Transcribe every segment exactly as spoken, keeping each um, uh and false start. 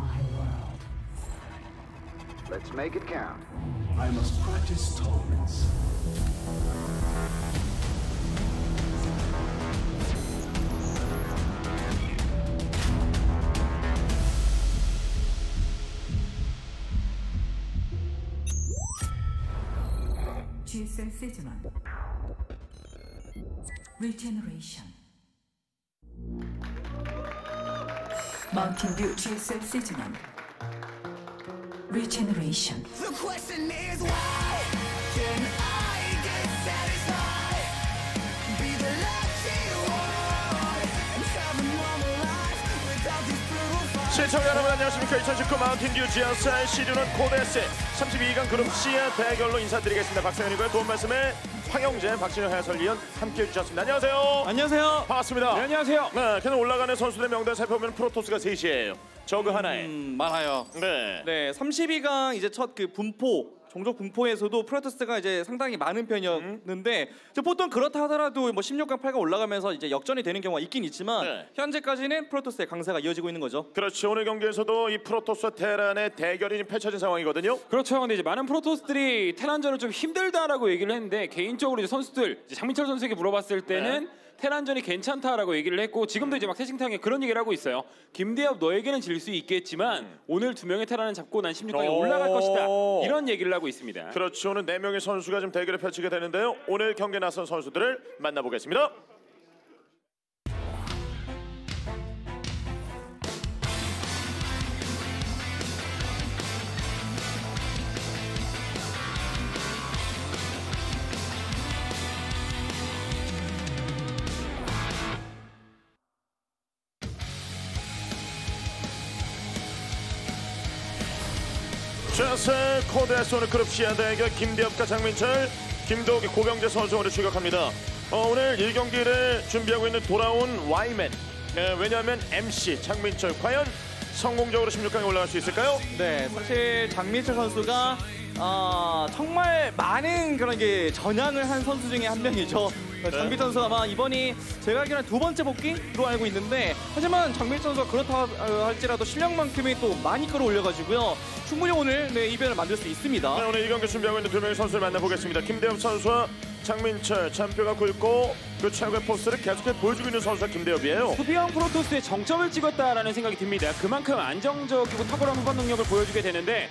Let's make it count. I must practice tolerance. 지에스엘 시즌 일 Regeneration 마운틴 듀 지에스엘 시즌 일 Regeneration The question is why can I get satisfied? Be the lucky one and have a normal life without these brutal fights. 시청자 여러분 안녕하십니까. 이천십구 마운틴 듀 지에스엘 시즌 일 코데스 삼십이 강 그룹 C의 대결로 인사드리겠습니다. 박성현이고요. 도움 말씀에 황영재, 박진영 해설위원 함께해 주셨습니다. 안녕하세요. 안녕하세요. 반갑습니다. 네, 안녕하세요. 네, 계속 올라가는 선수들의 명단 살펴보면 프로토스가 셋이에요. 저그 하나에. 음, 많아요. 네. 네, 삼십이 강 이제 첫 그 분포 종족 분포에서도 프로토스가 이제 상당히 많은 편이었는데 음. 보통 그렇다 하더라도 뭐 십육 강, 팔 강 올라가면서 이제 역전이 되는 경우가 있긴 있지만 네. 현재까지는 프로토스의 강세가 이어지고 있는 거죠. 그렇죠. 오늘 경기에서도 이 프로토스와 테란의 대결이 펼쳐진 상황이거든요. 그렇죠. 근데 이제 많은 프로토스들이 테란전을 좀 힘들다라고 얘기를 했는데 개인적으로 이제 선수들 이제 장민철 선수에게 물어봤을 때는 네. 테란전이 괜찮다라고 얘기를 했고 지금도 이제 막 채팅창에 그런 얘기를 하고 있어요. 김대엽 너에게는 질 수 있겠지만 음. 오늘 두 명의 테란을 잡고 난 십육 강에 올라갈 것이다. 이런 얘기를 하고 있습니다. 그렇죠. 오늘 네 명의 선수가 좀 대결을 펼치게 되는데요. 오늘 경기에 나선 선수들을 만나보겠습니다. 지에스엘 코데스 오늘 그룹 C의 대결 김대엽과 장민철, 김도욱이 고병재 선수 오늘 출격합니다. 어, 오늘 일 경기를 준비하고 있는 돌아온 Y맨. 네, 왜냐하면 엠씨 장민철 과연 성공적으로 십육 강에 올라갈 수 있을까요? 네, 사실 장민철 선수가 어, 정말 많은 그런 게 전향을 한 선수 중에 한 명이죠. 네. 장민철 선수 아마 이번이 제가 알기로는 두 번째 복귀로 알고 있는데 하지만 장민철 선수가 그렇다 할지라도 실력만큼이 또 많이 끌어올려가지고요. 충분히 오늘 네, 이변을 만들 수 있습니다. 네, 오늘 이 경기 준비하고 있는 두 명의 선수를 만나보겠습니다. 김대엽 선수와 장민철, 잔뼈가 굵고 그 최고의 포스를 계속해서 보여주고 있는 선수가 김대엽이에요. 수비형 프로토스의 정점을 찍었다라는 생각이 듭니다. 그만큼 안정적이고 탁월한 후반 능력을 보여주게 되는데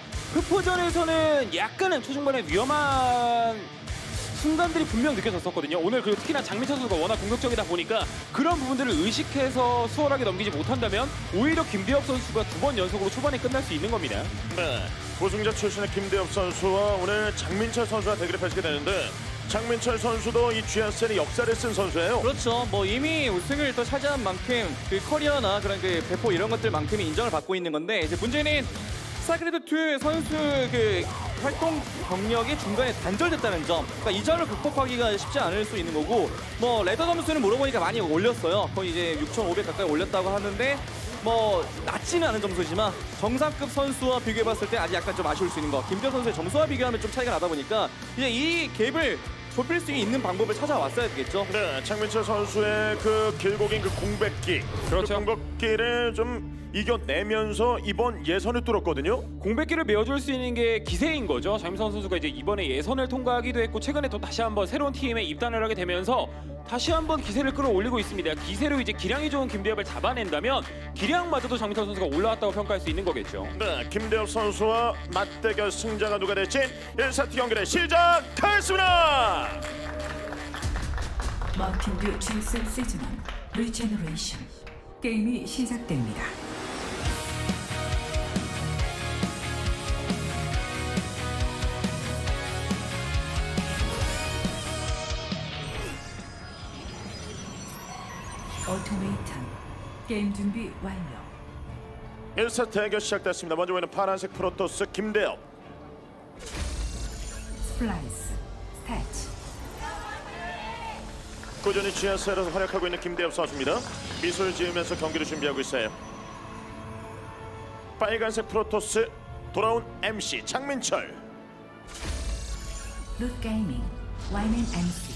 흑포전에서는 약간은 초중반에 위험한 순간들이 분명 느껴졌었거든요. 오늘 그리고 특히나 장민철 선수가 워낙 공격적이다 보니까 그런 부분들을 의식해서 수월하게 넘기지 못한다면 오히려 김대엽 선수가 두 번 연속으로 초반에 끝날 수 있는 겁니다. 네, 우승자 출신의 김대엽 선수와 오늘 장민철 선수와 대결을 펼치게 되는데 장민철 선수도 이 지에스엘의 역사를 쓴 선수예요. 그렇죠. 뭐 이미 우승을 또 차지한 만큼 그 커리어나 그런 그 배포 이런 것들만큼이 인정을 받고 있는 건데 이제 문제는 스타크래프트 선수 그 활동 경력이 중간에 단절됐다는 점. 그러니까 이 점을 극복하기가 쉽지 않을 수 있는 거고 뭐 레더 점수는 물어보니까 많이 올렸어요. 거의 이제 육천오백 가까이 올렸다고 하는데 뭐 낮지는 않은 점수지만 정상급 선수와 비교해봤을 때 아직 약간 좀 아쉬울 수 있는 거. 김대엽 선수의 점수와 비교하면 좀 차이가 나다 보니까 이제 이 갭을 좁힐 수 있는 방법을 찾아왔어야 되겠죠. 네, 장민철 선수의 그 길고 긴 그 공백기, 그렇죠. 그 공백기를 좀 이겨내면서 이번 예선을 뚫었거든요. 공백기를 메워줄 수 있는 게 기세인 거죠. 장민철 선수가 이제 이번에 예선을 통과하기도 했고 최근에 또 다시 한번 새로운 팀에 입단을 하게 되면서 다시 한번 기세를 끌어올리고 있습니다. 기세로 이제 기량이 좋은 김대엽을 잡아낸다면 기량마저도 장민철 선수가 올라왔다고 평가할 수 있는 거겠죠. 네, 김대엽 선수와 맞대결 승자가 누가 될지 일 세트 경기를 시작하겠습니다. 마운틴 듀 지에스엘 시즌 일 Regeneration 게임이 시작됩니다. 오토메이션 게임 준비 완료. 일 세트 대결 시작됐습니다. 먼저 보이는 파란색 프로토스 김대엽. 스플라이스 스태치 꾸준히 지에스엘에서 활약하고 있는 김대엽 선수입니다. 미소를 지으면서 경기를 준비하고 있어요. 빨간색 프로토스 돌아온 엠씨 장민철. 룻게이밍 와이맨 엠씨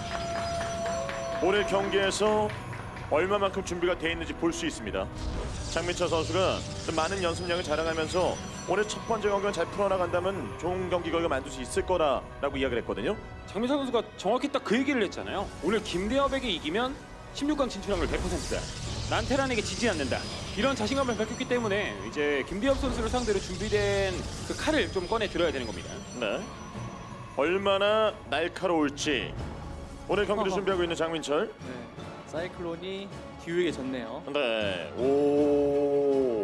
오늘 경기에서 얼마만큼 준비가 돼 있는지 볼 수 있습니다. 장민철 선수가 좀 많은 연습량을 자랑하면서 오늘 첫 번째 경기만 잘 풀어나간다면 좋은 경기 결과 만들 수 있을 거라고 이야기를 했거든요. 장민철 선수가 정확히 딱 그 얘기를 했잖아요. 오늘 김대엽에게 이기면 십육 강 진출 확률 백 퍼센트다. 난 테란에게 지지 않는다. 이런 자신감을 밝혔기 때문에 이제 김대엽 선수를 상대로 준비된 그 칼을 좀 꺼내 들어야 되는 겁니다. 네. 얼마나 날카로울지 오늘 경기를 어허. 준비하고 있는 장민철. 네. 사이클론이 기우에게 졌네요. 네. 오.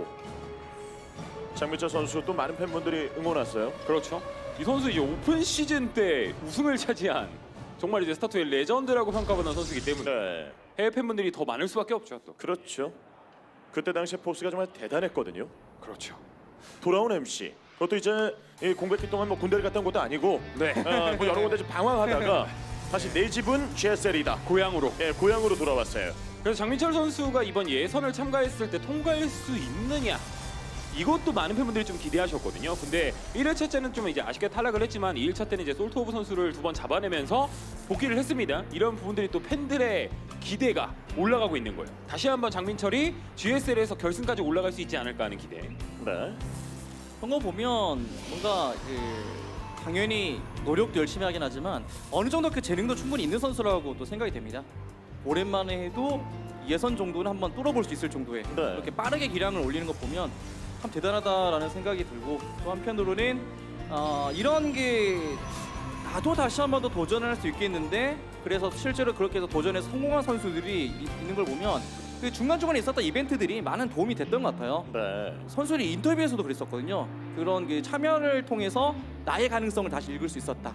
장민철 선수 또 많은 팬분들이 응원 왔어요. 그렇죠. 이 선수 이제 오픈 시즌 때 우승을 차지한 정말 이제 스타트의 레전드라고 평가받는 선수이기 때문에 네. 해외 팬분들이 더 많을 수밖에 없죠. 또. 그렇죠. 그때 당시에 포스가 정말 대단했거든요. 그렇죠. 돌아온 엠씨. 그것도 이제 이 공백기 동안 뭐 군대를 갔다 온 것도 아니고 네. 어, 뭐 여러 군데 좀 방황하다가 다시 내 집은 지에스엘이다. 고향으로. 예, 고향으로 돌아왔어요. 그래서 장민철 선수가 이번 예선을 참가했을 때 통과할 수 있느냐 이것도 많은 팬분들이 좀 기대하셨거든요. 근데 일 회차 때는 좀 이제 아쉽게 탈락을 했지만 이 일차 때는 이제 솔트 오브 선수를 두 번 잡아내면서 복귀를 했습니다. 이런 부분들이 또 팬들의 기대가 올라가고 있는 거예요. 다시 한번 장민철이 지에스엘에서 결승까지 올라갈 수 있지 않을까 하는 기대. 네. 그런 거 보면 뭔가 그 당연히 노력도 열심히 하긴 하지만 어느 정도 그 재능도 충분히 있는 선수라고 또 생각이 됩니다. 오랜만에 해도 예선 정도는 한번 뚫어볼 수 있을 정도의 네. 이렇게 빠르게 기량을 올리는 거 보면 참 대단하다라는 생각이 들고 또 한편으로는 어, 이런 게 나도 다시 한 번 더 도전을 할 수 있겠는데 그래서 실제로 그렇게 해서 도전해서 성공한 선수들이 이- 있는 걸 보면 그 중간중간에 있었던 이벤트들이 많은 도움이 됐던 것 같아요. 네. 선수들이 인터뷰에서도 그랬었거든요. 그런 그 참여를 통해서 나의 가능성을 다시 읽을 수 있었다.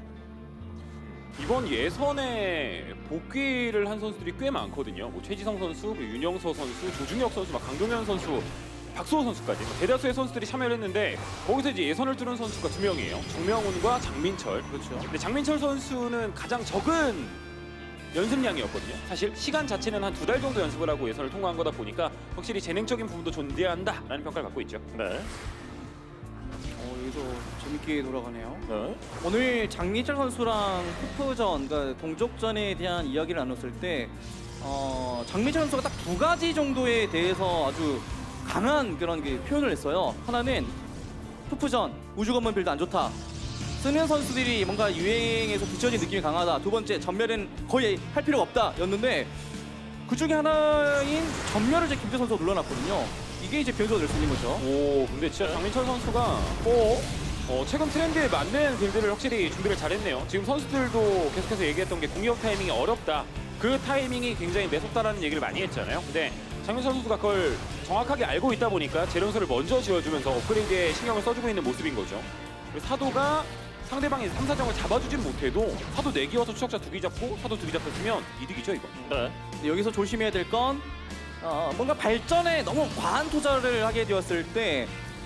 이번 예선에 복귀를 한 선수들이 꽤 많거든요. 뭐 최지성 선수, 그리고 윤영서 선수, 조중혁 선수, 막 강동현 선수, 박수호 선수까지 뭐 대다수의 선수들이 참여를 했는데 거기서 이제 예선을 뚫은 선수가 두 명이에요. 정명훈과 장민철. 그렇죠. 근데 장민철 선수는 가장 적은 연습량이었거든요. 사실 시간 자체는 한 두 달 정도 연습을 하고 예선을 통과한 거다 보니까 확실히 재능적인 부분도 존재한다라는 평가를 받고 있죠. 네. 어, 여기서 재밌게 돌아가네요. 네. 오늘 장민철 선수랑 푸프전, 그러니까 동족전에 대한 이야기를 나눴을 때 어, 장민철 선수가 딱 두 가지 정도에 대해서 아주 강한 그런 게 표현을 했어요. 하나는 푸프전, 우주건물 빌드 안 좋다. 쓰는 선수들이 뭔가 유행에서 뒤처진 느낌이 강하다. 두 번째, 전멸은 거의 할 필요가 없다 였는데 그 중에 하나인 전멸을 이제 김대 선수가 눌러놨거든요. 이게 이제 변수가 될 수 있는 거죠. 오, 근데 진짜 장민철 선수가 어, 어, 최근 트렌드에 맞는 빌드를 확실히 준비를 잘했네요. 지금 선수들도 계속해서 얘기했던 게 공격 타이밍이 어렵다. 그 타이밍이 굉장히 매섭다라는 얘기를 많이 했잖아요. 근데 장민철 선수가 그걸 정확하게 알고 있다 보니까 재련소를 먼저 지어주면서 업그레이드에 신경을 써주고 있는 모습인 거죠. 그리고 사도가 상대방이 삼 사정을 잡아주진 못해도 사도 네 기여서 추적자 두 개 잡고 사도 두 개 잡혔으면 이득이죠, 이거. 네. 여기서 조심해야 될 건 어, 뭔가 발전에 너무 과한 투자를 하게 되었을 때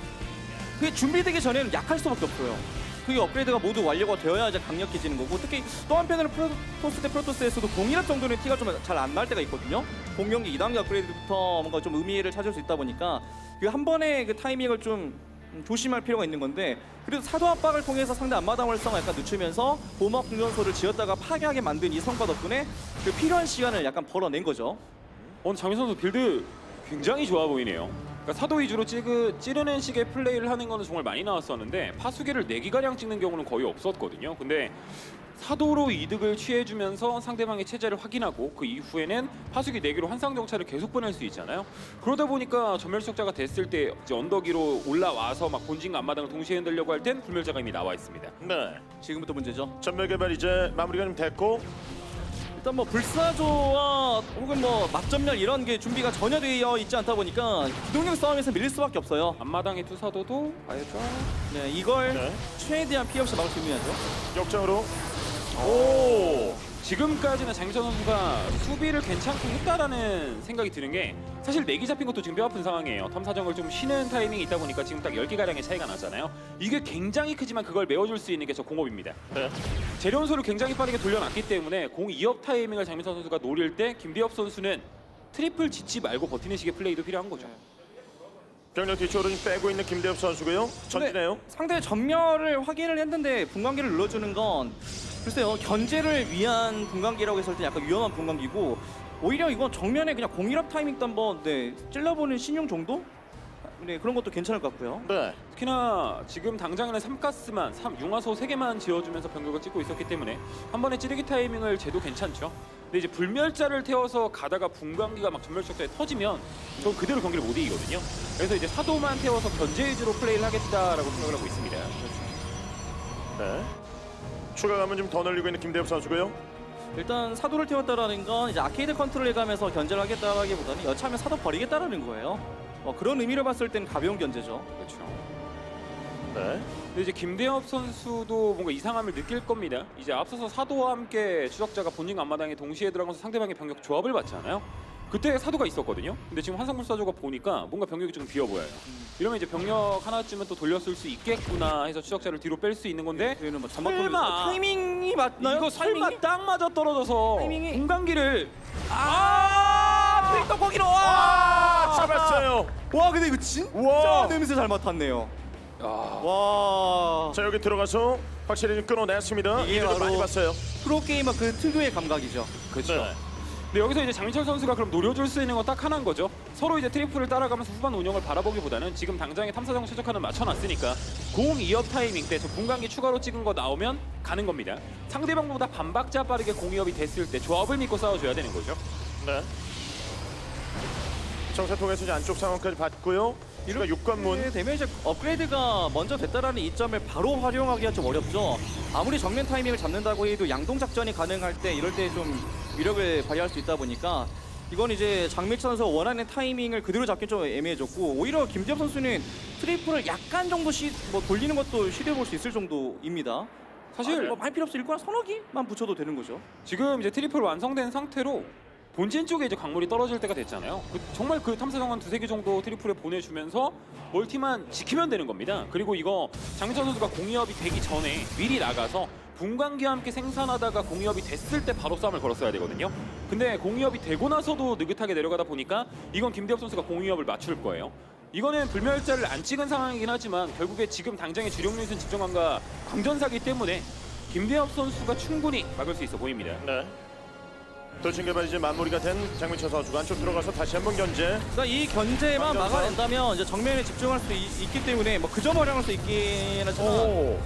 그게 준비되기 전에는 약할 수밖에 없어요. 그게 업그레이드가 모두 완료가 되어야 이제 강력해지는 거고 특히 또 한편으로 프로토스 대 프로토스에서도 공일업 정도는 티가 좀 잘 안 날 때가 있거든요. 공격기 이 단계 업그레이드부터 뭔가 좀 의미를 찾을 수 있다 보니까 그 한 번의 그 타이밍을 좀 조심할 필요가 있는 건데 그래도 사도 압박을 통해서 상대 앞마당 활성을 약간 늦추면서 보막 공전소를 지었다가 파괴하게 만든 이 성과 덕분에 그 필요한 시간을 약간 벌어낸 거죠. 오늘 장민철 선수 빌드 굉장히 좋아 보이네요. 그러니까 사도 위주로 찌그, 찌르는 식의 플레이를 하는 거는 정말 많이 나왔었는데 파수기를 네 기가량 찍는 경우는 거의 없었거든요. 근데 사도로 이득을 취해주면서 상대방의 체제를 확인하고 그 이후에는 파수기 네 개로 환상정찰을 계속 보낼 수 있잖아요. 그러다 보니까 전멸적자가 됐을 때 이제 언덕 위로 올라와서 막 본진과 앞마당을 동시에 흔들려고 할 땐 불멸자가 이미 나와 있습니다. 네. 지금부터 문제죠. 전멸 개발 이제 마무리가 좀 됐고 일단 뭐 불사조와 혹은 뭐 맞전멸 이런 게 준비가 전혀 되어 있지 않다 보니까 기동력 싸움에서 밀릴 수밖에 없어요. 앞마당의 투사도도 봐야죠. 네, 이걸 네. 최대한 피해 없이 막을 수 있는 거죠. 역장으로. 오. 지금까지는 장민철 선수가 수비를 괜찮게 했다라는 생각이 드는 게 사실 내기 잡힌 것도 지금 뼈 아픈 상황이에요. 텀 사정을 좀 쉬는 타이밍이 있다 보니까 지금 딱 열 개가량의 차이가 나잖아요. 이게 굉장히 크지만 그걸 메워줄 수 있는 게 저 공업입니다. 네. 재련소를 굉장히 빠르게 돌려놨기 때문에 공 이 업 타이밍을 장민철 선수가 노릴 때 김대엽 선수는 트리플 짓지 말고 버티는 식의 플레이도 필요한 거죠. 병력 뒤쪽으로 좀 빼고 있는 김대엽 선수고요. 전진해요. 상대의 전멸을 확인을 했는데 분광기를 눌러주는 건 글쎄요 견제를 위한 분광기라고 했을 때 약간 위험한 분광기고 오히려 이건 정면에 그냥 공일업 타이밍 때 한번 네, 찔러보는 신용 정도? 네, 그런 것도 괜찮을 것 같고요. 네. 특히나 지금 당장에는 삼가스만 삼, 융화소 세 개만 지어주면서 병력을 찍고 있었기 때문에 한 번에 찌르기 타이밍을 재도 괜찮죠. 근데 이제 불멸자를 태워서 가다가 분광기가 막 전멸적자에 터지면 저 그대로 경기를 못 이기거든요. 그래서 이제 사도만 태워서 견제 위주로 플레이를 하겠다라고 생각을 하고 있습니다. 네. 추가감은 좀 더 늘리고 있는 김대엽 선수고요. 일단 사도를 태웠다라는 건 이제 아케이드 컨트롤 해가면서 견제를 하겠다라기보다는 여차하면 사도 버리겠다라는 거예요. 어, 그런 의미를 봤을 땐 가벼운 견제죠. 그렇죠. 네. 근데 이제 김대엽 선수도 뭔가 이상함을 느낄 겁니다. 이제 앞서서 사도와 함께 추적자가 본진 앞마당에 동시에 들어가면서 상대방의 병력 조합을 봤잖아요. 그때 사도가 있었거든요. 근데 지금 환상불사조가 보니까 뭔가 병력이 좀 비어 보여요. 이러면 이제 병력 하나쯤은 또 돌렸을 수 있겠구나 해서 추적자를 뒤로 뺄 수 있는 건데 얘는 뭐 잠박 설마 돌리면서 타이밍이 맞나요? 이거 설마 타이밍이? 딱 맞아 떨어져서 타이밍이? 공간기를 아, 트릭 거기로 와! 아, 잡았어요. 와, 근데 이거 진짜 우와. 냄새 잘 맡았네요. 아, 와, 자, 여기 들어가서 확실히 좀 끊어냈습니다. 이게 이게 좀 바로 많이 봤어요. 프로게이머 그 특유의 감각이죠. 그렇죠. 네. 근데 여기서 이제 장민철 선수가 그럼 노려줄 수 있는 건 딱 하나인 거죠. 서로 이제 트리플을 따라가면서 후반 운영을 바라보기보다는 지금 당장에 탐사정 최적화는 맞춰놨으니까 공 이 업 타이밍 때 저 분광기 추가로 찍은 거 나오면 가는 겁니다. 상대방보다 반박자 빠르게 공 이 업이 됐을 때 조합을 믿고 싸워줘야 되는 거죠. 네. 정사 통해서 이제 안쪽 상황까지 봤고요. 이거 육관문. 네, 되면 이제 업그레이드가 먼저 됐다라는 이점을 바로 활용하기가 좀 어렵죠. 아무리 정면 타이밍을 잡는다고 해도 양동 작전이 가능할 때 이럴 때 좀 위력을 발휘할 수 있다 보니까 이건 이제 장민철 선수가 원하는 타이밍을 그대로 잡기 좀 애매해졌고 오히려 김대엽 선수는 트리플을 약간 정도 시, 뭐 돌리는 것도 시도해볼 수 있을 정도입니다. 사실 아, 뭐 할 필요 없어 일거나 서너 개만 붙여도 되는 거죠. 지금 이제 트리플 완성된 상태로 본진 쪽에 이제 광물이 떨어질 때가 됐잖아요. 그, 정말 그 탐사정 한 두세 개 정도 트리플에 보내주면서 멀티만 지키면 되는 겁니다. 그리고 이거 장민철 선수가 공이업이 되기 전에 미리 나가서 분광기와 함께 생산하다가 공이업이 됐을 때 바로 싸움을 걸었어야 되거든요. 근데 공이업이 되고 나서도 느긋하게 내려가다 보니까 이건 김대엽 선수가 공이업을 맞출 거예요. 이거는 불멸자를 안 찍은 상황이긴 하지만 결국에 지금 당장의 주력 유닛은 집정관과 광전사기 때문에 김대엽 선수가 충분히 막을 수 있어 보입니다. 네. 돌진 개발 이제 마무리가 된 장민철 선수가 안쪽 들어가서 다시 한번 견제. 그러니까 이 견제만 완전사. 막아낸다면 이제 정면에 집중할 수 있, 있기 때문에 뭐 그점 활용할 수 있긴 하지만 오.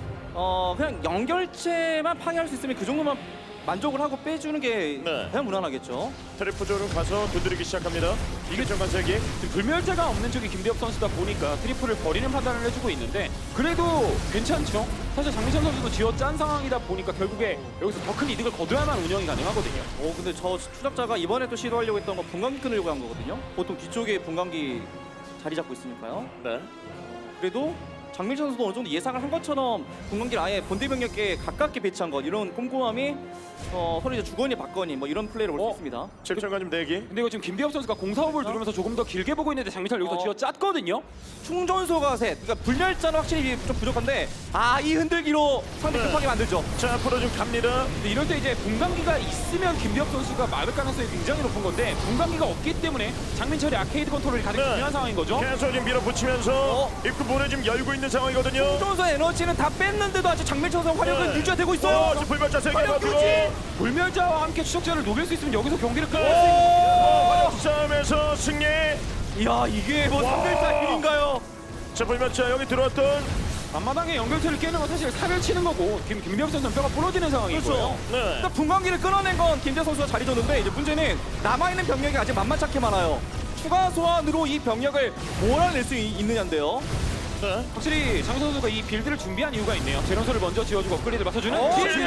어 그냥 연결체만 파괴할 수 있으면 그 정도만 만족을 하고 빼주는 게 네. 그냥 무난하겠죠. 트리플조로 가서 두드리기 시작합니다. 이게 정관세기. 지금 불멸자가 없는 쪽이 김대엽 선수다 보니까 트리플을 버리는 판단을 해주고 있는데 그래도 괜찮죠. 사실 장민철 선수도 쥐어짠 상황이다 보니까 결국에 여기서 더 큰 이득을 거둬야만 운영이 가능하거든요. 오 근데 저 추적자가 이번에 또 시도하려고 했던 건 분광기 끊으려고 한 거거든요. 보통 뒤쪽에 분광기 자리 잡고 있으니까요. 네. 그래도 장민철 선수도 어느 정도 예상을 한 것처럼 분광기를 아예 본대 병력에 가깝게 배치한 것 이런 꼼꼼함이 어, 서로 이제 주거니 받거니 뭐 이런 플레이를 볼 수 어? 있습니다. 집중관 좀 대기. 근데 이거 지금 김대엽 선수가 공사업을 누르면서 조금 더 길게 보고 있는데 장민철 여기서 어. 쥐어짰거든요. 충전소가 셋. 그러니까 불멸자는 확실히 좀 부족한데 아 이 흔들기로 상대 네. 급하게 만들죠. 자, 앞으로 좀 갑니다. 근데 이럴 때 이제 분광기가 있으면 김대엽 선수가 막을 가능성이 굉장히 높은 건데 분광기가 없기 때문에 장민철이 아케이드 컨트롤이 가장 네. 중요한 상황인 거죠. 계속 지금 밀어붙이면서 어? 입구 문을 지금 열고 있는 상황이거든요. 충전소 에너지는 다 뺐는데도 아직 장민철 선수 활력은 네. 유지가 되고 어, 있어요. 지금 불멸자 세개 활력 맞고. 유지! 불멸자와 함께 추적자를 녹일 수 있으면 여기서 경기를 끝낼 수 오! 어, 싸움에서 승리. 이야 이게 뭐 와. 삼대차 길인가요? 자, 불멸자 여기 들어왔던. 앞마당에 연결체를 깨는 건 사실 사를 치는 거고 김, 김대엽 선수는 뼈가 부러지는 상황이고요. 그렇죠. 네. 일단 분광기를 끊어낸 건 김재 선수가 자리 줬는데 이제 문제는 남아있는 병력이 아직 만만찮게 많아요. 추가 소환으로 이 병력을 몰아낼 수 있, 있느냐인데요. 네. 확실히 장민 선수가 이 빌드를 준비한 이유가 있네요. 제런서를 먼저 지어주고 업그레이드를 맞춰주는 어, 빌드!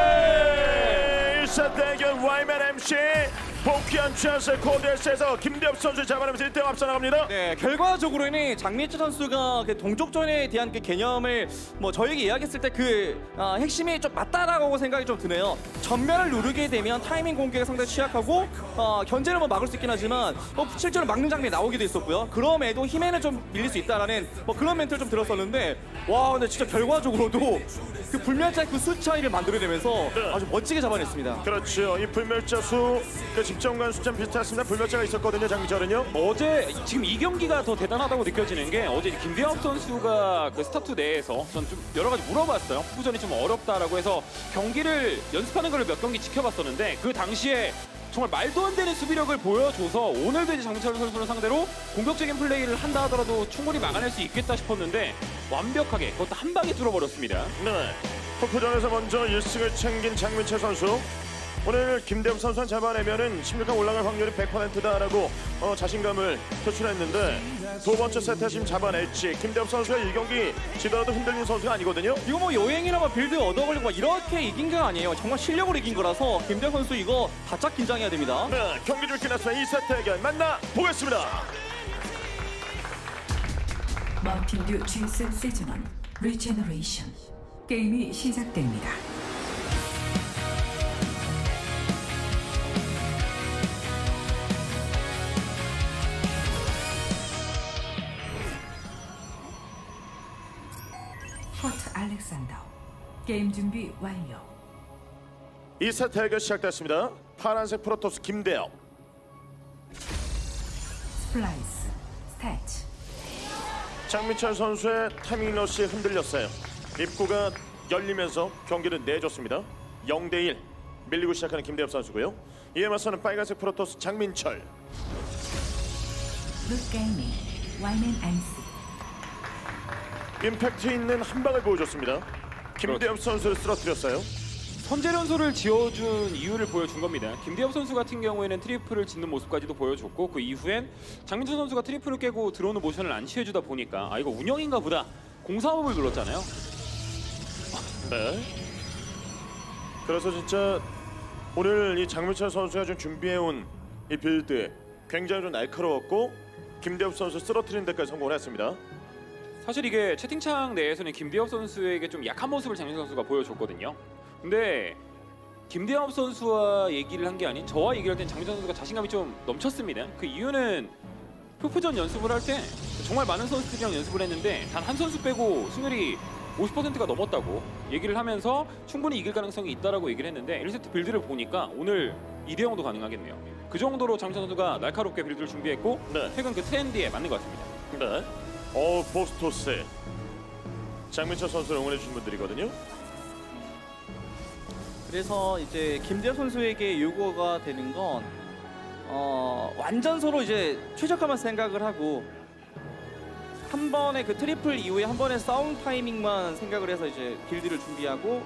일사 대결 와이맨 엠씨 복귀한 찬스 코드에서 김대엽 선수 잡아내면서 일 대 영 앞서 나갑니다. 네, 결과적으로는 장민철 선수가 그 동족전에 대한 그 개념을 뭐 저에게 이야기했을 때 그 아, 핵심이 좀 맞다라고 생각이 좀 드네요. 전면을 누르게 되면 타이밍 공격에 상당히 취약하고 어, 견제를 뭐 막을 수 있긴 하지만 뭐 실제로 막는 장면이 나오기도 했었고요. 그럼에도 힘에는 좀 밀릴 수 있다라는 뭐 그런 멘트를 좀 들었었는데 와 근데 진짜 결과적으로도 그 불멸자의 그 수 차이를 만들어내면서 아주 멋지게 잡아냈습니다. 있습니다. 그렇죠. 이 불멸자 수, 그 집정관 숫자는 비슷했습니다. 불멸자가 있었거든요, 장미철은요. 어제 지금 이 경기가 더 대단하다고 느껴지는 게 어제 김대엽 선수가 그 스타트 내에서 전 좀 여러 가지 물어봤어요. 후전이 좀 어렵다라고 해서 경기를 연습하는 걸 몇 경기 지켜봤었는데 그 당시에 정말 말도 안 되는 수비력을 보여줘서 오늘도 이제 장민철 선수를 상대로 공격적인 플레이를 한다 하더라도 충분히 막아낼 수 있겠다 싶었는데 완벽하게 그것도 한 방에 뚫어버렸습니다. 네. 토프전에서 먼저 일 승을 챙긴 장민철 선수. 오늘 김대엽 선수는 잡아내면은 십육 강 올라갈 확률이 백 퍼센트다라고 어, 자신감을 표출했는데 두 번째 세트 지금 잡아낼지. 김대엽 선수가 이 경기 지더라도 흔들리는 선수가 아니거든요. 이거 뭐 여행이나 뭐 빌드 얻어걸리고 막 이렇게 이긴 게 아니에요. 정말 실력으로 이긴 거라서 김대엽 선수 이거 바짝 긴장해야 됩니다. 네, 경기 중 끝났습니다. 이 세트 대결 만나 보겠습니다. 마틴 듀 지스 시즌원 리제너레이션 게임이 시작됩니다. 포트 알렉산더 게임 준비 완료. 이 세트 대결 시작됐습니다. 파란색 프로토스 김대엽. 스플라이스 스태치 장민철 선수의 타이밍 러시에 흔들렸어요. 입구가 열리면서 경기를 내줬습니다. 영 대 일 밀리고 시작하는 김대엽 선수고요. 이에 맞서는 빨간색 프로토스 장민철. 룩게이밍 와이맨 엠씨 임팩트 있는 한 방을 보여줬습니다. 김대엽 선수를 쓰러뜨렸어요. 선제연소를 지어준 이유를 보여준 겁니다. 김대엽 선수 같은 경우에는 트리플을 짓는 모습까지도 보여줬고 그 이후엔 장민철 선수가 트리플을 깨고 들어오는 모션을 안 취해주다 보니까 아 이거 운영인가 보다 공사업을 눌렀잖아요. 네. 그래서 진짜 오늘 이 장민철 선수가 좀 준비해온 이 빌드 굉장히 좀 날카로웠고 김대엽 선수 쓰러뜨리는 데까지 성공을 했습니다. 사실 이게 채팅창 내에서는 김대엽 선수에게 좀 약한 모습을 장민철 선수가 보여줬거든요. 근데 김대엽 선수와 얘기를 한 게 아닌 저와 얘기할 땐 장민철 선수가 자신감이 좀 넘쳤습니다. 그 이유는 푸푸전 연습을 할 때 정말 많은 선수들이랑 연습을 했는데 단 한 선수 빼고 승률이 오십 퍼센트가 넘었다고 얘기를 하면서 충분히 이길 가능성이 있다라고 얘기를 했는데 일 세트 빌드를 보니까 오늘 이 대 영도 가능하겠네요. 그 정도로 장민철 선수가 날카롭게 빌드를 준비했고 네. 최근 그 트렌드에 맞는 것 같습니다. 네. 어 보스토스 장민철 선수를 응원해 주신 분들이거든요. 그래서 이제 김대엽 선수에게 요구가 되는 건 어, 완전 서로 이제 최적화만 생각을 하고 한 번의 그 트리플 이후에 한 번의 싸움 타이밍만 생각을 해서 이제 빌드를 준비하고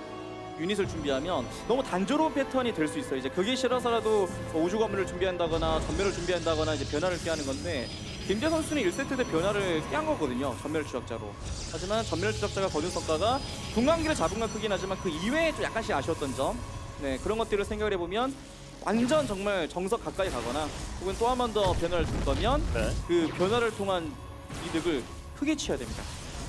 유닛을 준비하면 너무 단조로운 패턴이 될 수 있어요. 이제 그게 싫어서라도 뭐 우주 건물을 준비한다거나 전멸을 준비한다거나 이제 변화를 꾀하는 건데 김대엽 선수는 일 세트 때 변화를 꾀한 거거든요. 전멸 추적자로. 하지만 전멸 추적자가 거둔 성과가 분광기를 잡은 건 크긴 하지만 그 이외에 좀 약간씩 아쉬웠던 점, 네 그런 것들을 생각을 해보면 완전 정말 정석 가까이 가거나 혹은 또 한 번 더 변화를 줄 거면 네. 그 변화를 통한 이득을 크게 취해야 됩니다.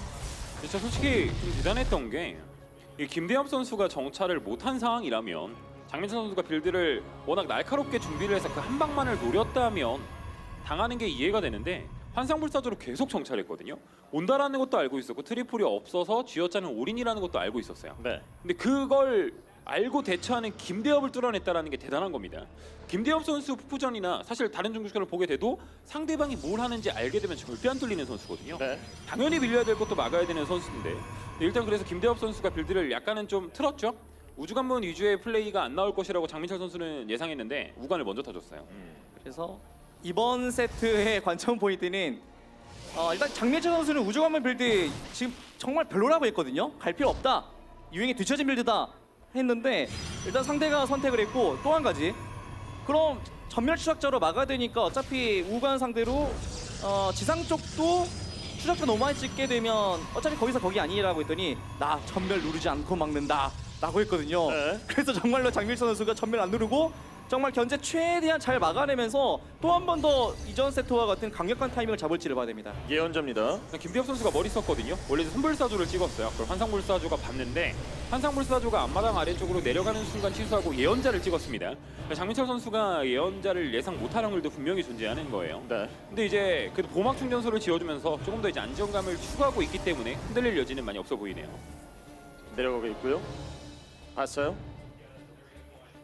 진짜 솔직히 좀 대단했던 게 이 김대엽 선수가 정찰을 못한 상황이라면 장민철 선수가 빌드를 워낙 날카롭게 준비를 해서 그 한 방만을 노렸다면 당하는 게 이해가 되는데 환상불사조로 계속 정찰했거든요. 온다라는 것도 알고 있었고 트리플이 없어서 쥐어짜는 올인이라는 것도 알고 있었어요. 네. 근데 그걸 알고 대처하는 김대엽을 뚫어냈다는 게 대단한 겁니다. 김대엽 선수 푸푸전이나 사실 다른 중국전을 보게 돼도 상대방이 뭘 하는지 알게 되면 절대 안 뚫리는 선수거든요. 네. 당연히 밀려야 될 것도 막아야 되는 선수인데 일단 그래서 김대엽 선수가 빌드를 약간은 좀 틀었죠. 우주관문 위주의 플레이가 안 나올 것이라고 장민철 선수는 예상했는데 우관을 먼저 타줬어요. 음. 그래서 이번 세트의 관전 포인트는 어, 일단 장민철 선수는 우주관문 빌드 지금 정말 별로라고 했거든요. 갈 필요 없다. 유행에 뒤처진 빌드다 했는데 일단 상대가 선택을 했고 또 한 가지 그럼 전멸 추적자로 막아야 되니까 어차피 우관 상대로 어, 지상 쪽도 추적자 너무 많이 찍게 되면 어차피 거기서 거기 아니라고 했더니 나 전멸 누르지 않고 막는다 라고 했거든요. 네. 그래서 정말로 장민철 선수가 전멸 안 누르고 정말 견제 최대한 잘 막아내면서 또 한 번 더 이전 세트와 같은 강력한 타이밍을 잡을지를 봐야 됩니다. 예언자입니다. 김대엽 선수가 머리 썼거든요. 원래 선불사조를 찍었어요. 그걸 환상불사조가 봤는데 환상불사조가 앞마당 아래쪽으로 내려가는 순간 취소하고 예언자를 찍었습니다. 장민철 선수가 예언자를 예상 못한 확률도 분명히 존재하는 거예요. 네. 근데 이제 그 보막 충전소를 지어주면서 조금 더 이제 안정감을 추구하고 있기 때문에 흔들릴 여지는 많이 없어 보이네요. 내려가고 있고요. 봤어요?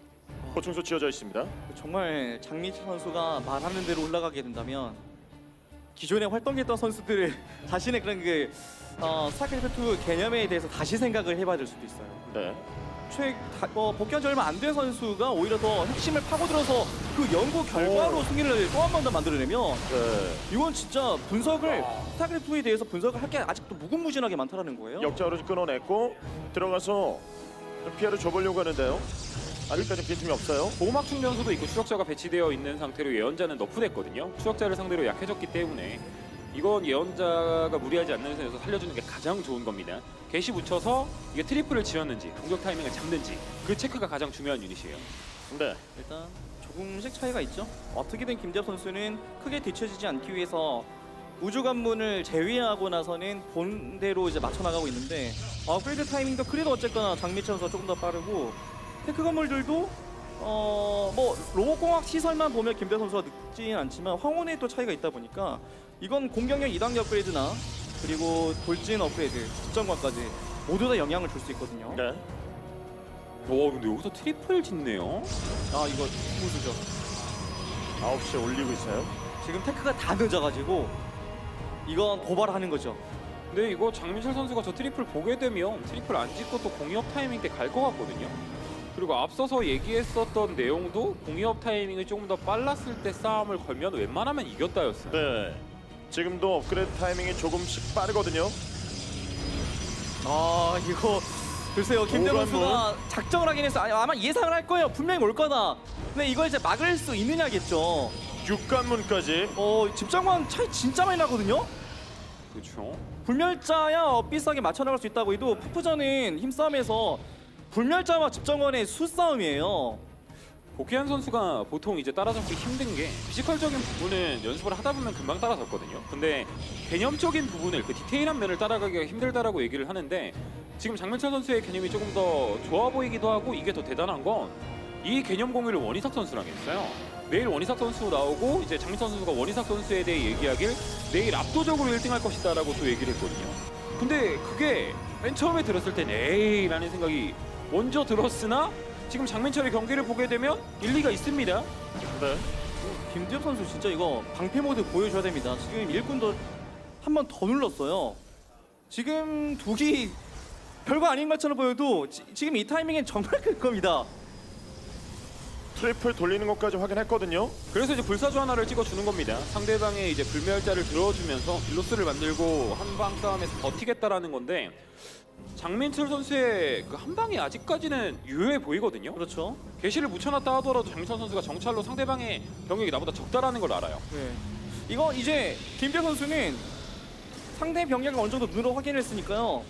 보충소 지어져 있습니다. 정말 장민철 선수가 말하는 대로 올라가게 된다면 기존에 활동했던 선수들을 자신의 그런 그 어, 스타크래프트 개념에 대해서 다시 생각을 해봐야 될 수도 있어요. 네. 최 어, 복귀한 지 얼마 안 된 선수가 오히려 더 핵심을 파고들어서 그 연구 결과로 오. 승리를 또 한 번 더 만들어내면 네. 이건 진짜 분석을 스타크래프트에 대해서 분석을 할 게 아직도 무궁무진하게 많다라는 거예요. 역자로 끊어냈고 들어가서 좀 피해를 줘보려고 하는데요. 아직까지 빈틈이 없어요. 보호막 충전소도 있고 추적자가 배치되어 있는 상태로 예언자는 너프됐거든요. 추적자를 상대로 약해졌기 때문에 이건 예언자가 무리하지 않는 선에서 살려주는 게 가장 좋은 겁니다. 개시 붙여서 이게 트리플을 지었는지 공격 타이밍을 잡는지 그 체크가 가장 중요한 유닛이에요. 네. 일단 조금씩 차이가 있죠. 어떻게든 김재엽 선수는 크게 뒤처지지 않기 위해서 우주 관문을 제외하고 나서는 본대로 이제 맞춰 나가고 있는데 업그레이드 타이밍도 그래도 어쨌거나 장미철 선수가 조금 더 빠르고 테크 건물들도 어 뭐 로봇공학 시설만 보면 김재엽 선수가 늦지는 않지만 황혼에 또 차이가 있다 보니까 이건 공격력 이 단계 업그레이드나 그리고 돌진 업그레이드, 집정관까지 모두 다 영향을 줄 수 있거든요. 네. 와 근데 여기서 트리플 짓네요. 아 이거 무수죠. 아홉 시에 올리고 있어요. 지금 테크가 다 늦어가지고 이건 도발하는 거죠. 근데 이거 장민철 선수가 저 트리플 보게 되면 트리플 안 짓고 또 공이업 타이밍 때 갈 것 같거든요. 그리고 앞서서 얘기했었던 내용도 공이업 타이밍이 조금 더 빨랐을 때 싸움을 걸면 웬만하면 이겼다였어요. 네. 지금도 업그레이드 타이밍이 조금씩 빠르거든요. 아 이거 글쎄요 김대 오관문. 선수가 작정을 하긴 했어. 아니, 아마 예상을 할 거예요. 분명히 올 거다. 근데 이걸 이제 막을 수 있느냐겠죠. 육관문까지. 어 집정관 차이 진짜 많이 나거든요. 그렇죠. 불멸자야 어, 비슷하게 맞춰 나갈 수 있다고 해도 푸푸전은 힘싸움에서 불멸자와 집정관의 수싸움이에요. 고키안 선수가 보통 이제 따라잡기 힘든 게 피지컬적인 부분은 연습을 하다 보면 금방 따라잡거든요. 근데 개념적인 부분을 그 디테일한 면을 따라가기가 힘들다라고 얘기를 하는데 지금 장민철 선수의 개념이 조금 더 좋아 보이기도 하고 이게 더 대단한 건 이 개념 공유를 원희삭 선수랑 했어요. 내일 원희삭 선수 나오고 이제 장민철 선수가 원희삭 선수에 대해 얘기하길 내일 압도적으로 일 등 할 것이다 라고 또 얘기를 했거든요. 근데 그게 맨 처음에 들었을 땐 에이 라는 생각이 먼저 들었으나 지금 장민철의 경기를 보게 되면 일리가 있습니다. 네. 김지엽 선수 진짜 이거 방패 모드 보여줘야 됩니다. 지금 일꾼도 한 번 더 눌렀어요. 지금 독이 별거 아닌 것처럼 보여도 지, 지금 이 타이밍엔 정말 클 겁니다. 트리플 돌리는 것까지 확인했거든요. 그래서 이제 불사조 하나를 찍어주는 겁니다. 상대방의 이제 불멸자를 들어주면서 딜로스를 만들고 한방 싸움에서 버티겠다라는 건데 장민철 선수의 그 한 방이 아직까지는 유효해 보이거든요. 그렇죠. 개시를 묻혀놨다 하더라도 장민철 선수가 정찰로 상대방의 병력이 나보다 적다라는 걸 알아요. 네. 이거 이제 김지엽 선수는 상대 병력을 어느 정도 눈으로 확인했으니까요.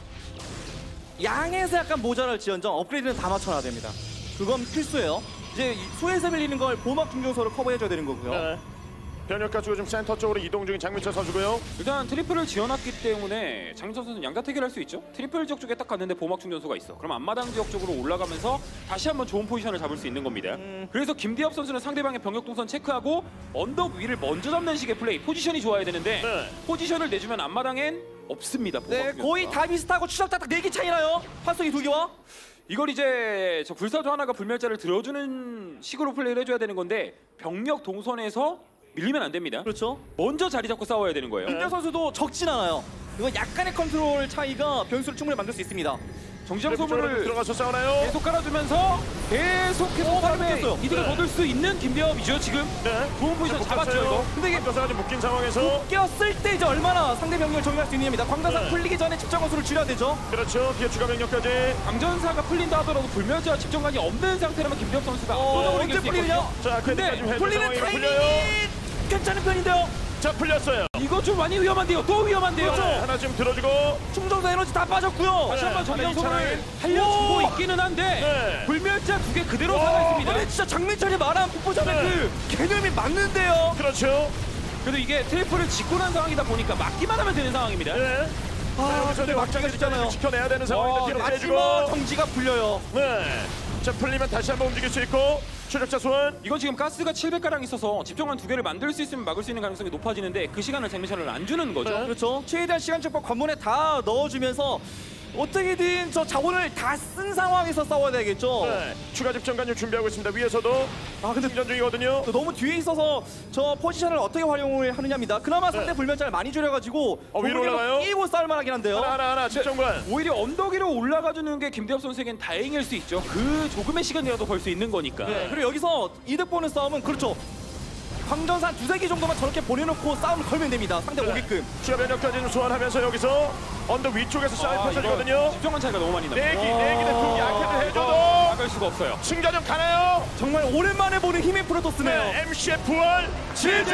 양에서 약간 모자랄지언정 업그레이드는 다 맞춰놔야 됩니다. 그건 필수예요. 이제 소에서 밀리는 걸 보막 중정소를 커버해줘야 되는 거고요. 네. 변력 가지고 좀 센터 쪽으로 이동 중인 장민철 선수고요. 일단 트리플을 지어놨기 때문에 장민철 선수는 양자택일 할 수 있죠. 트리플 지역 쪽에 딱 갔는데 보막 충전소가 있어. 그럼 앞마당 지역 쪽으로 올라가면서 다시 한번 좋은 포지션을 잡을 수 있는 겁니다. 음. 그래서 김디엽 선수는 상대방의 병력 동선 체크하고 언덕 위를 먼저 잡는 식의 플레이, 포지션이 좋아야 되는데 네. 포지션을 내주면 앞마당엔 없습니다. 보막 네, 충전소가. 거의 다 비슷하고 추적 딱 네 개 차이 나요. 화석이 두 개와. 이걸 이제 저 불사조 하나가 불멸자를 들어주는 식으로 플레이를 해줘야 되는 건데 병력 동선에서 밀리면 안 됩니다. 그렇죠. 먼저 자리 잡고 싸워야 되는 거예요. 김대 선수도 적진 않아요. 이거 약간의 컨트롤 차이가 변수를 충분히 만들 수 있습니다. 정지장 트리플 쪽으로 소모를 들어가서 싸우나요? 계속 깔아주면서 계속해서 오, 싸움에 바뀌었어요. 이득을 네. 거둘 수 있는 김대엽이죠 지금. 네. 좋은 포지션 잡았죠 이거. 근데 이게 앞서서 아주 묶인 상황에서 꼈을 때 이제 얼마나 상대 병력을 정리할 수 있느냐입니다. 광단사 네. 풀리기 전에 집정원수를 줄여야 되죠. 그렇죠. 뒤에 추가 병력까지. 강전사가 풀린다 하더라도 불멸자와 집정관이 없는 상태라면 김대엽 선수가 어, 압도적으로 언제 이길 수 풀리냐? 있거든요. 자, 근데 근데 지금 풀리는 상황이 타이밍이 풀려요. 괜찮은 편인데요. 자, 풀렸어요. 이거 좀 많이 위험한데요. 또 위험한데요. 네, 하나 지금 들어주고. 충전사 에너지 다 빠졌고요. 다시 한번 정정 하나 소모를 이차를. 살려주고 오! 있기는 한데 네. 불멸자 두 개 그대로 오! 살아 있습니다. 근데 진짜 장민철이 말한 북보자의 네. 그 개념이 맞는데요. 그렇죠. 그래도 이게 트리플을 짓고 난 상황이다 보니까 막기만 하면 되는 상황입니다. 네. 아, 여기서 근데 막기가 쉽잖아요. 지켜내야 되는 상황인데 어, 뒤로 마지막 빼주고. 정지가 풀려요. 네. 자, 풀리면 다시 한번 움직일 수 있고. 추적자 소환. 이건 지금 가스가 칠백 가량 있어서 집정관 두 개를 만들 수 있으면 막을 수 있는 가능성이 높아지는데 그 시간을 장민철을 안 주는 거죠. 네. 그렇죠. 최대한 시간 촉박 관문에 다 넣어주면서 어떻게든 저 자원을 다 쓴 상황에서 싸워야 되겠죠. 네, 추가 집정관님 준비하고 있습니다. 위에서도 아 근데 충전 중이거든요. 너무 뒤에 있어서 저 포지션을 어떻게 활용을 하느냐입니다. 그나마 상대 불면자를 많이 줄여가지고 어, 위로 올라가요? 끼고 싸울만하긴 한데요. 하나 하나 하나 집정관. 오히려 언덕 위로 올라가주는 게 김대엽 선수에겐 다행일 수 있죠. 그 조금의 시간이라도 벌 수 있는 거니까. 네, 그리고 여기서 이득 보는 싸움은 그렇죠. 광전산 두세 개 정도만 저렇게 보내놓고 싸움을 걸면 됩니다. 상대 네. 오게끔. 추가 변력까지는 소환하면서 여기서 언덕 위쪽에서 싸움이 아, 펼쳐지거든요. 집중한 차이가 너무 많이 납니다. 내기 내기 대두 야켓을 해줘도 막을 수가 없어요. 승자전 가나요? 정말 오랜만에 보는 힘의 프로토스네요. 네, 엠씨의 부활 시즌!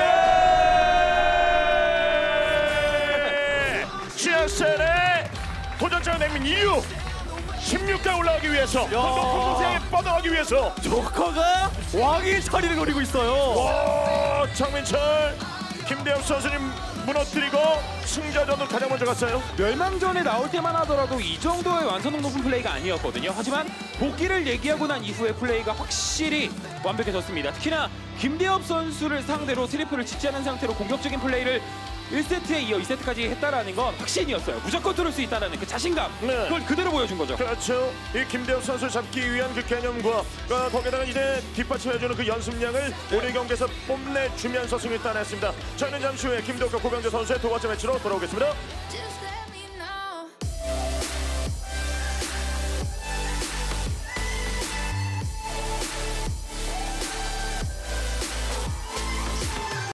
지하셀의 도전장을 내민 이유 십육 강 올라가기 위해서 더 높은 곳에 뻗어가기 위해서 조커가 왕의 자리를 노리고 있어요. 와 장민철 김대엽 선수님 무너뜨리고 승자전으로 가장 먼저 갔어요. 멸망전에 나올 때만 하더라도 이 정도의 완성도 높은 플레이가 아니었거든요. 하지만 복귀를 얘기하고 난 이후의 플레이가 확실히 완벽해졌습니다. 특히나 김대엽 선수를 상대로 트리플을 짓지 않은 상태로 공격적인 플레이를 일 세트에 이어 이 세트까지 했다라는 건 확신이었어요. 무조건 뚫을 수 있다는 그 자신감, 네. 그걸 그대로 보여준 거죠. 그렇죠. 이 김대엽 선수를 잡기 위한 그 개념과 어, 거기다가 이제 뒷받침해주는 그 연습량을 오늘 경기에서 뽐내주면서 승리 따냈습니다. 저는 잠시 후에 김대엽과 고병재 선수의 두 번째 매치로 돌아오겠습니다. Just let me